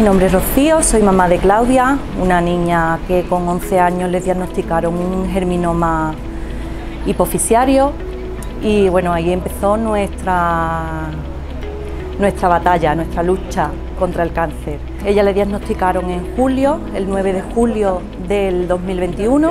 nombre es Rocío, soy mamá de Claudia, una niña que con 11 años le diagnosticaron un germinoma hipofisiario y bueno, ahí empezó nuestra batalla, nuestra lucha contra el cáncer. Ella le diagnosticaron en julio, el 9 de julio del 2021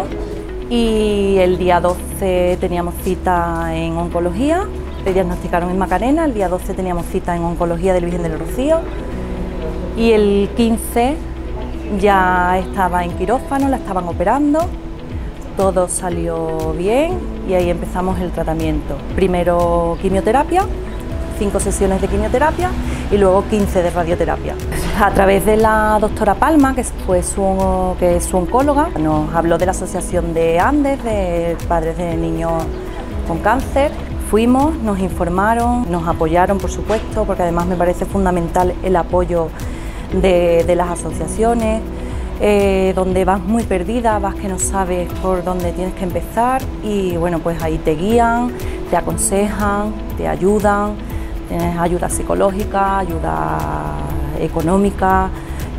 y el día 12 teníamos cita en oncología, le diagnosticaron en Macarena, el día 12 teníamos cita en oncología del Virgen del Rocío y el 15 ya estaba en quirófano, la estaban operando, todo salió bien y ahí empezamos el tratamiento. Primero quimioterapia, 5 sesiones de quimioterapia y luego 15 de radioterapia. A través de la doctora Palma, que es su oncóloga, nos habló de la asociación de Andes, de padres de niños con cáncer. Fuimos, nos informaron, nos apoyaron por supuesto, porque además me parece fundamental el apoyo de las asociaciones, donde vas muy perdida, vas que no sabes por dónde tienes que empezar y bueno, pues ahí te guían, te aconsejan, te ayudan, tienes ayuda psicológica, ayuda económica,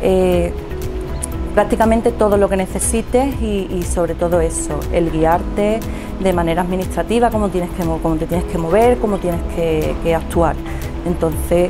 prácticamente todo lo que necesites y sobre todo eso, el guiarte de manera administrativa, cómo te tienes que mover, cómo tienes que actuar. Entonces,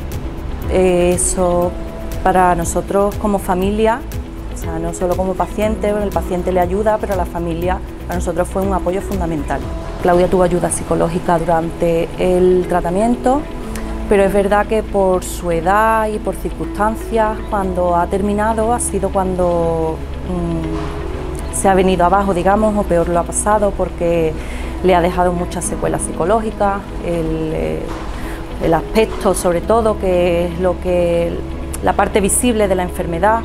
eso para nosotros como familia, o sea, no solo como paciente, el paciente le ayuda, pero la familia para nosotros fue un apoyo fundamental. Claudia tuvo ayuda psicológica durante el tratamiento, pero es verdad que por su edad y por circunstancias, cuando ha terminado ha sido cuando se ha venido abajo, digamos, o peor lo ha pasado, porque le ha dejado muchas secuelas psicológicas, el aspecto sobre todo, que es la parte visible de la enfermedad.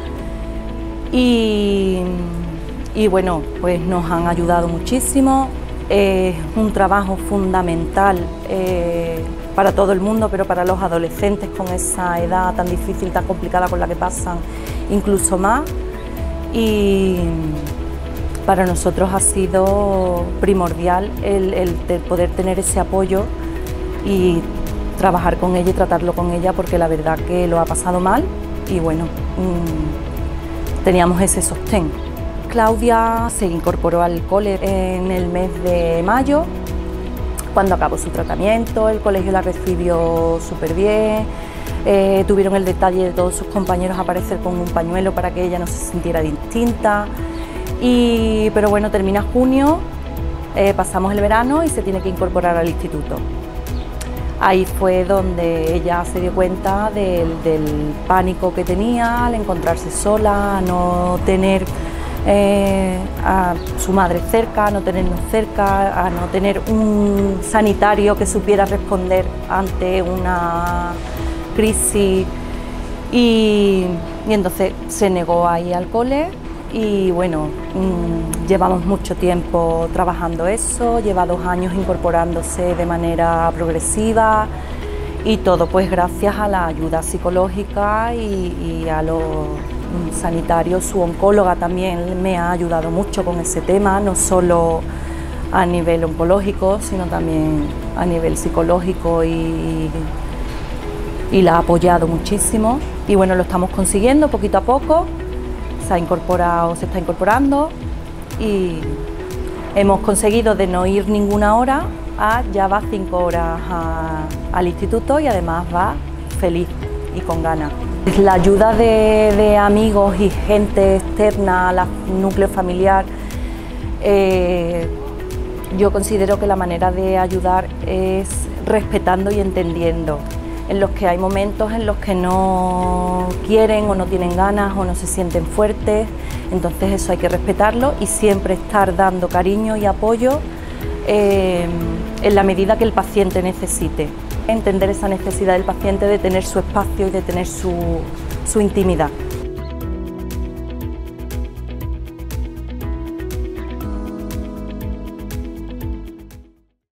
Y bueno, pues nos han ayudado muchísimo, es un trabajo fundamental para todo el mundo, pero para los adolescentes con esa edad tan difícil, tan complicada con la que pasan, incluso más. Y para nosotros ha sido primordial el poder tener ese apoyo y trabajar con ella y tratarlo con ella, porque la verdad que lo ha pasado mal y bueno, teníamos ese sostén. Claudia se incorporó al cole en el mes de mayo, cuando acabó su tratamiento. El colegio la recibió súper bien, tuvieron el detalle de todos sus compañeros aparecer con un pañuelo para que ella no se sintiera distinta. Pero bueno, termina junio, pasamos el verano y se tiene que incorporar al instituto. Ahí fue donde ella se dio cuenta del pánico que tenía al encontrarse sola, a no tener a su madre cerca, a no tenernos cerca, a no tener un sanitario que supiera responder ante una crisis y entonces se negó a ir al cole. Y bueno, llevamos mucho tiempo trabajando eso, lleva 2 años incorporándose de manera progresiva y todo pues gracias a la ayuda psicológica y a los sanitarios. Su oncóloga también me ha ayudado mucho con ese tema, no solo a nivel oncológico, sino también a nivel psicológico y la ha apoyado muchísimo. Y bueno, lo estamos consiguiendo poquito a poco. Se está incorporando y hemos conseguido de no ir ninguna hora a ya va 5 horas al instituto y además va feliz y con ganas. La ayuda de amigos y gente externa al núcleo familiar, yo considero que la manera de ayudar es respetando y entendiendo. En los que hay momentos en los que no quieren o no tienen ganas o no se sienten fuertes, entonces eso hay que respetarlo y siempre estar dando cariño y apoyo en la medida que el paciente necesite. Entender esa necesidad del paciente de tener su espacio y de tener su intimidad.